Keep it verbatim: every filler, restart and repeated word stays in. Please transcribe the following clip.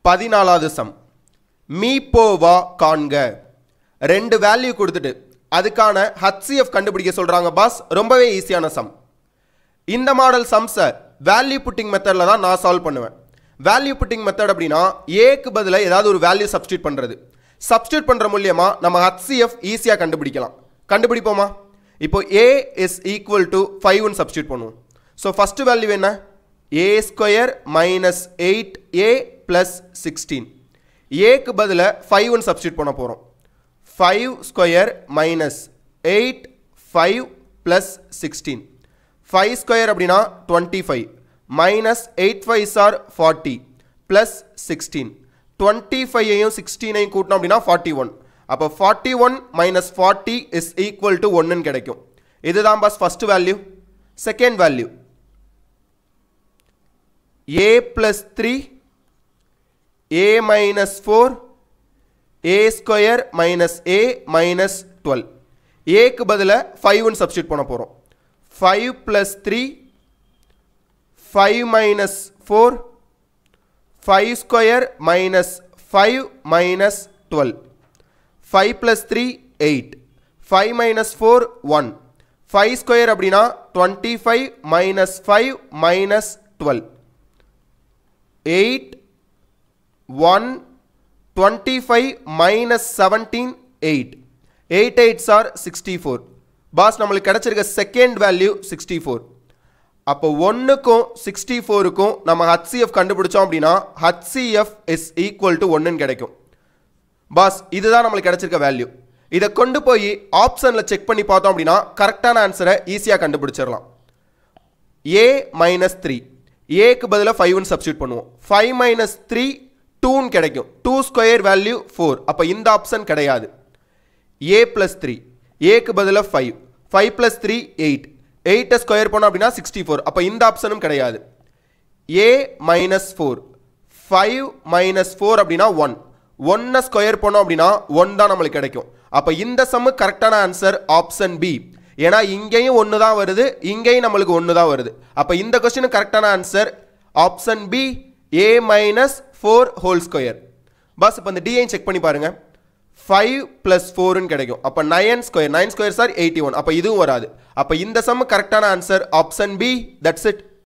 பதினாலாவது சம். மீப்போவா காண்க. ரெண்டு வேல்யூ கொடுத்துட்டு அதுக்கான H C F கண்டுபிடிக்க சொல்றாங்க பாஸ். ரொம்பவே ஈஸியான சம். இந்த மாடல் சம்ஸை வேல்யூ புட்டிங் மெத்தட்ல தான் நான் சால்வ் பண்ணுவேன். வேல்யூ புட்டிங் மெத்தட் அப்படின்னா ஏக்கு பதிலாக ஏதாவது ஒரு வேல்யூ சப்ஸ்டியூட் பண்றது. சப்ஸ்டியூட் பண்ற மூலமா நம்ம H C F ஈஸியா கண்டுபிடிக்கலாம். கண்டுபிடிப்போமா? இப்போ a is equal to five ன்னு சப்ஸ்டியூட் பண்ணுவோம். ஸோ ஃபர்ஸ்ட் வேல்யூ என்ன? a square minus eight A plus sixteen. ஏக்கு பதிலாக five ன்னு சப்ஸ்டியூட் பண்ண போறோம். five square minus eight five plus sixteen. five square அப்படின்னா twenty-five minus eight fives are forty plus sixteen. twenty-five ஐயும் sixteen ஐயும் கூட்டணும் அப்படின்னா forty-one. அப்போ forty-one minus forty is equal to one ன்னு கிடைக்கும். இதுதான் boss first value. Second value a plus three a minus four a square minus a minus twelve. ஏக்கு பதிலாக five ன்னு சப்ஸ்டியூட் பண்ண போறோம். five plus three five minus four five square minus five minus twelve. five plus three eight. five minus four one. five square அப்படினா twenty-five minus five minus twelve. eight one twenty-five minus seventeen eight. eight eights are sixty-four. Boss நம்மளுக்கு கிடைச்சிருக்க second value sixty-four. அப்போ ஒன்னுக்கும் sixty-fourக்கும் நம்ம H C F கண்டுபிடிச்சோம் அப்படின்னா H C F is equal to one ன்னு கிடைக்கும். Pass இதுதான் நம்மளுக்கு கிடைச்சிருக்க வேல்யூ. இதை கொண்டு போய் ஆப்ஷன்ல செக் பண்ணி பார்த்தோம் அப்படின்னா கரெக்டான ஆன்சரை ஈஸியா கண்டுபிடிச்சிடலாம். a minus three. ஏக்கு பதிலாக five ன்னு சப்ஸ்டியூட் பண்ணுவோம். five minus three two ன்னு கிடைக்கும். two square value four. அப்போ இந்த ஆப்ஷன் கிடையாது. a plus three. ஏக்கு பதிலாக five. five plus three eight. eight square பண்ணோம் அப்படின்னா sixty-four. அப்போ இந்த ஆப்ஷனும் கிடையாது. a minus four. five minus four அப்படின்னா one. one ஸ்கொயர் பண்ணோம் அப்படின்னா one தான் நம்மளுக்கு கிடைக்கும். அப்போ இந்த சம்மு கரெக்டான ஆன்சர் ஆப்ஷன் பி. ஏன்னா இங்கேயும் ஒன்று தான் வருது, இங்கேயும் நம்மளுக்கு ஒன்று தான் வருது. அப்போ இந்த கொஸ்டின் கரெக்டான answer option B a minus four whole square. Boss இப்போ இந்த டிஐ செக் பண்ணி பாருங்க. five plus four ன்னு கிடைக்கும். அப்போ nine square. nine square sir eighty-one. அப்போ இதுவும் வராது. அப்போ இந்த சம் கரெக்டான answer option B. That's it.